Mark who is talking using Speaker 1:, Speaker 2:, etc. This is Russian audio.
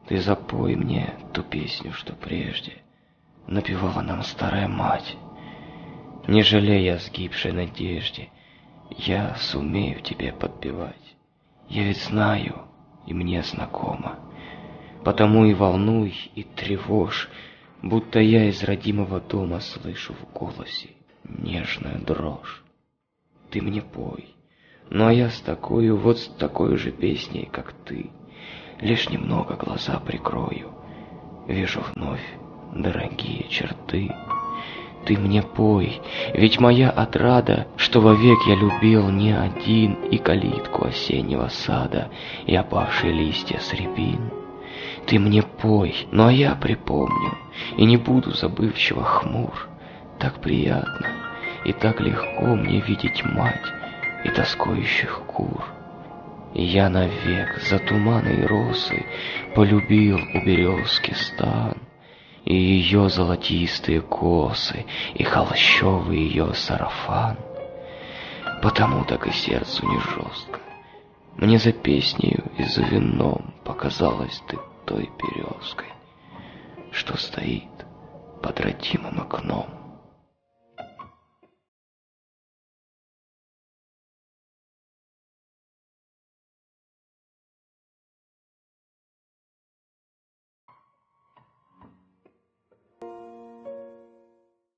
Speaker 1: Ты запой мне ту песню, что прежде напевала нам старая мать. Не жалея о сгибшей надежде, я сумею тебе подпевать. Я ведь знаю, и мне знакомо, потому и волнуй, и тревожь, будто я из родимого дома слышу в голосе нежную дрожь. Ты мне пой, ну а я с такою, вот с такой же песней, как ты, лишь немного глаза прикрою, вижу вновь дорогие черты. Ты мне пой, ведь моя отрада, что вовек я любил не один, и калитку осеннего сада, и опавшие листья с рябин. Ты мне пой, ну а я припомню, и не буду забывчиво хмур. Так приятно и так легко мне видеть мать и тоскующих кур. И я навек за туманы и росы полюбил у березки стан, и ее золотистые косы, и холщовый ее сарафан. Потому так и сердцу не жестко. Мне за песнею и за вином показалась ты той березкой, что стоит под родимым окном.